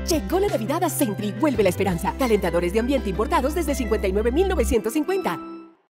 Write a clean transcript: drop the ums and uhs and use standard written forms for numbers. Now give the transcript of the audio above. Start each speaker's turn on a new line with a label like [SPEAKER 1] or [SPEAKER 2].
[SPEAKER 1] Llegó la Navidad a Sentry. Vuelve la esperanza. Calentadores de ambiente importados desde $59,950.